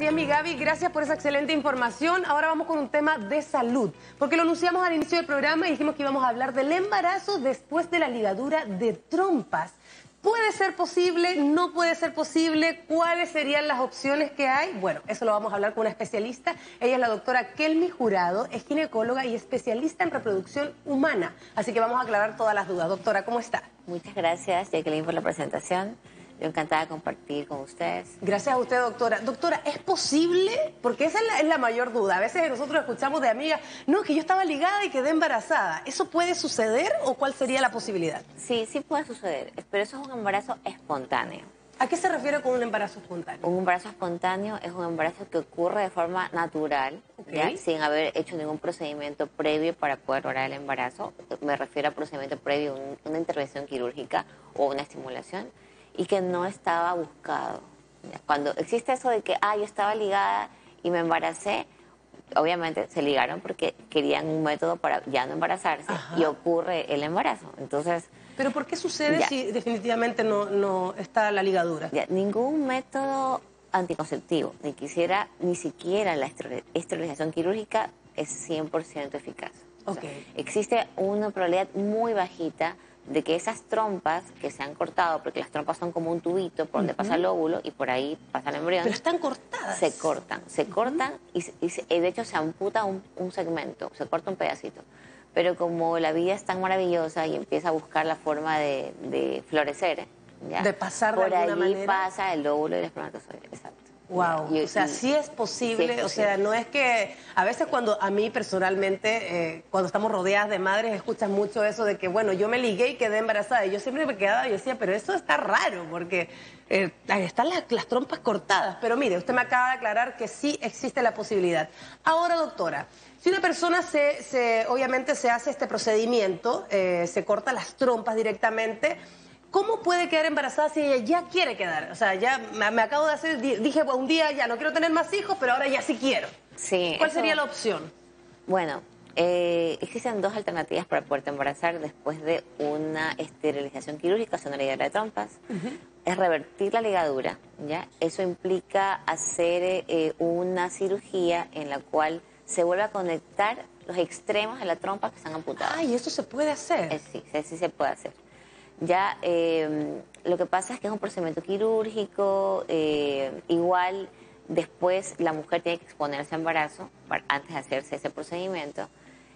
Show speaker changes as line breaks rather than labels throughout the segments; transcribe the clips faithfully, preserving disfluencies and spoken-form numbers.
Sí, mi Gaby, gracias por esa excelente información. Ahora vamos con un tema de salud, porque lo anunciamos al inicio del programa y dijimos que íbamos a hablar del embarazo después de la ligadura de trompas. ¿Puede ser posible? ¿No puede ser posible? ¿Cuáles serían las opciones que hay? Bueno, eso lo vamos a hablar con una especialista. Ella es la doctora Kelmy Jurado, es ginecóloga y especialista en reproducción humana. Así que vamos a aclarar todas las dudas. Doctora, ¿cómo está?
Muchas gracias, Jacqueline, por la presentación. Yo encantada de compartir con ustedes.
Gracias a usted, doctora. Doctora, ¿es posible? Porque esa es la, es la mayor duda. A veces nosotros escuchamos de amigas, no, que yo estaba ligada y quedé embarazada. ¿Eso puede suceder o cuál sería la posibilidad?
Sí, sí puede suceder, pero eso es un embarazo espontáneo.
¿A qué se refiere con un embarazo espontáneo?
Un embarazo espontáneo es un embarazo que ocurre de forma natural,
Okay.
¿ya? Sin haber hecho ningún procedimiento previo para poder lograr el embarazo. Me refiero a procedimiento previo, un, una intervención quirúrgica o una estimulación, y que no estaba buscado. ¿Ya? Cuando existe eso de que, ah, yo estaba ligada y me embaracé, obviamente se ligaron porque querían un método para ya no embarazarse. Ajá. Y ocurre el embarazo. Entonces,
¿pero por qué sucede
ya.
si definitivamente no, no está la ligadura?
Ya, ningún método anticonceptivo, ni quisiera, ni siquiera la esterilización quirúrgica es cien por ciento eficaz. O sea,
Okay.
existe una probabilidad muy bajita de que esas trompas que se han cortado, porque las trompas son como un tubito por donde uh-huh. pasa el óvulo y por ahí pasa el embrión.
Pero están cortadas.
Se cortan, se uh-huh. cortan y, y, y de hecho se amputa un, un segmento, se corta un pedacito. Pero como la vida es tan maravillosa y empieza a buscar la forma de, de florecer, ¿ya?
De pasar
por
de alguna
ahí
manera.
Pasa el óvulo y el espermatozoide, exacto.
Wow,
y,
o sea,
y,
sí es posible,
sí es
o sea, no es que a veces cuando a mí personalmente, eh, cuando estamos rodeadas de madres, escuchas mucho eso de que, bueno, yo me ligué y quedé embarazada, y yo siempre me quedaba y decía, pero eso está raro, porque eh, están las, las trompas cortadas, pero mire, usted me acaba de aclarar que sí existe la posibilidad. Ahora, doctora, si una persona se, se obviamente se hace este procedimiento, eh, se corta las trompas directamente, ¿cómo puede quedar embarazada si ella ya quiere quedar? O sea, ya me, me acabo de hacer, dije bueno, un día ya no quiero tener más hijos, pero ahora ya sí quiero.
Sí,
¿Cuál
eso,
sería la opción?
Bueno, eh, existen dos alternativas para poderte embarazar después de una esterilización quirúrgica, o sea, una ligadura de trompas. Uh-huh. Es revertir la ligadura, ¿ya? Eso implica hacer eh, una cirugía en la cual se vuelve a conectar los extremos de la trompa que están amputados.
Ah, ¿y eso se puede hacer?
Eh, sí, sí, sí se puede hacer. Ya, eh, lo que pasa es que es un procedimiento quirúrgico, eh, igual después la mujer tiene que exponerse a embarazo para, antes de hacerse ese procedimiento.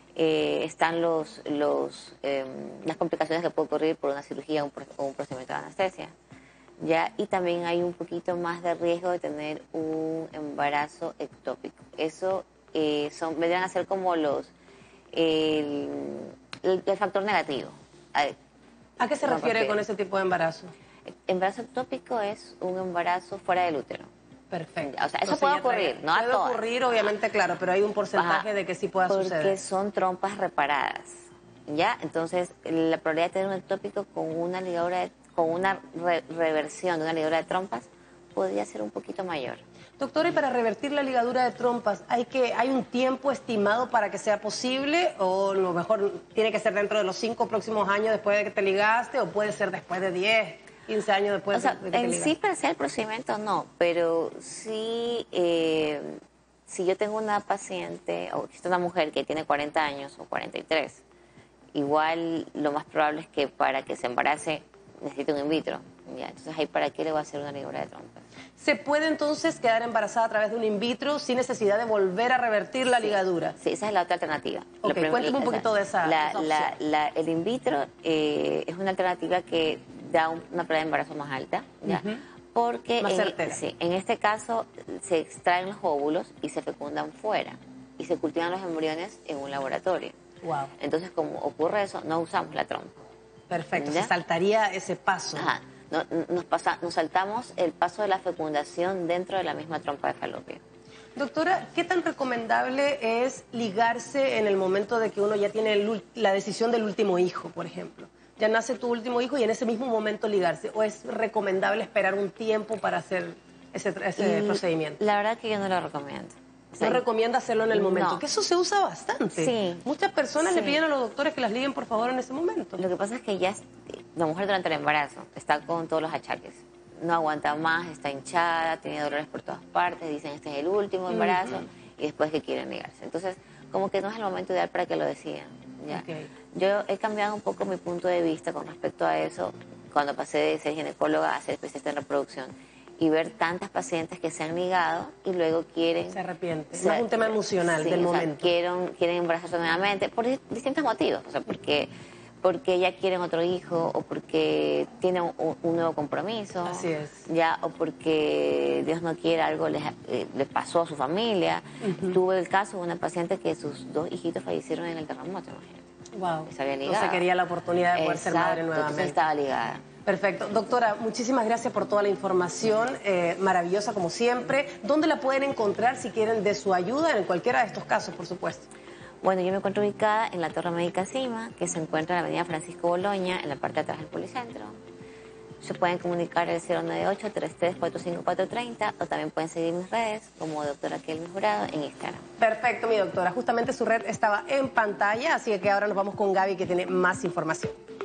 Eh, están los, los, eh, las complicaciones que puede ocurrir por una cirugía o un, un procedimiento de anestesia. Ya, y también hay un poquito más de riesgo de tener un embarazo ectópico. Eso eh, son, vendrían a ser como los el, el, el factor negativo.
¿A qué se refiere con ese tipo de embarazo?
Embarazo ectópico es un embarazo fuera del útero.
Perfecto.
O sea, eso puede ocurrir, ¿no?
Puede ocurrir, obviamente, claro, pero hay un porcentaje Ajá, de que sí pueda
porque
suceder.
Porque son trompas reparadas, ¿ya? Entonces, la probabilidad de tener un ectópico con una ligadura, de, con una re reversión de una ligadura de trompas podría ser un poquito mayor.
Doctora, y para revertir la ligadura de trompas, ¿hay que hay un tiempo estimado para que sea posible? ¿O a lo mejor tiene que ser dentro de los cinco próximos años después de que te ligaste? ¿O puede ser después de diez, quince años después
o sea,
de que te
en
ligaste?
sí, para hacer el procedimiento no, pero sí, eh, si yo tengo una paciente, o existe una mujer que tiene cuarenta años o cuarenta y tres, igual lo más probable es que para que se embarace necesite un in vitro. Ya, entonces, ¿ahí para qué le voy a hacer una ligadura de trompas?
¿Se puede entonces quedar embarazada a través de un in vitro sin necesidad de volver a revertir la
sí,
ligadura?
Sí, esa es la otra alternativa.
Ok,
primer,
cuéntame un poquito
esa,
de esa,
la,
esa
la, la, El in vitro eh, es una alternativa que da un, una probabilidad de embarazo más alta, ¿ya? Uh-huh. Porque
más
en,
certera.
Sí, en este caso se extraen los óvulos y se fecundan fuera y se cultivan los embriones en un laboratorio.
Wow.
Entonces, como ocurre eso, no usamos la trompa.
Perfecto, ¿ya? Se saltaría ese paso.
Ajá. No, nos, pasa, nos saltamos el paso de la fecundación dentro de la misma trompa de falopio.
Doctora, ¿qué tan recomendable es ligarse en el momento de que uno ya tiene el, la decisión del último hijo, por ejemplo? Ya nace tu último hijo y en ese mismo momento ligarse. ¿O es recomendable esperar un tiempo para hacer ese, ese procedimiento?
La verdad que yo no lo recomiendo.
Sí. No recomienda hacerlo en el momento,
no.
que eso se usa bastante.
Sí.
Muchas personas
sí.
le piden a los doctores que las liguen por favor en ese momento.
Lo que pasa es que ya la mujer durante el embarazo está con todos los achaques, no aguanta más, está hinchada, tiene dolores por todas partes, dicen este es el último embarazo, uh-huh. y después que quieren negarse. Entonces, como que no es el momento ideal para que lo decidan. ¿Ya? Okay. Yo he cambiado un poco mi punto de vista con respecto a eso cuando pasé de ser ginecóloga a ser especialista en reproducción y ver tantas pacientes que se han negado y luego quieren...
Se arrepienten. No es un tema emocional sí, del
o sea,
momento.
Quieren, quieren embarazarse nuevamente por distintos motivos. O sea, porque, porque ya quieren otro hijo o porque tienen un, un nuevo compromiso.
Así es.
Ya, o porque Dios no quiere, algo les, eh, les pasó a su familia. Uh-huh. Tuve el caso de una paciente que sus dos hijitos fallecieron en el terremoto, imagínate.
Wow.
Se había ligado.
No se quería la oportunidad de poder
Exacto,
ser madre nuevamente.
Entonces estaba ligada.
Perfecto. Doctora, muchísimas gracias por toda la información, eh, maravillosa como siempre. ¿Dónde la pueden encontrar si quieren de su ayuda en cualquiera de estos casos, por supuesto?
Bueno, yo me encuentro ubicada en la Torre Médica Cima, que se encuentra en la avenida Francisco Boloña, en la parte de atrás del Policentro. Se pueden comunicar al cero nueve ocho, tres tres cuatro cinco cuatro tres cero o también pueden seguir mis redes como doctora Kelvin Jurado en Instagram.
Perfecto, mi doctora. Justamente su red estaba en pantalla, así que ahora nos vamos con Gaby que tiene más información.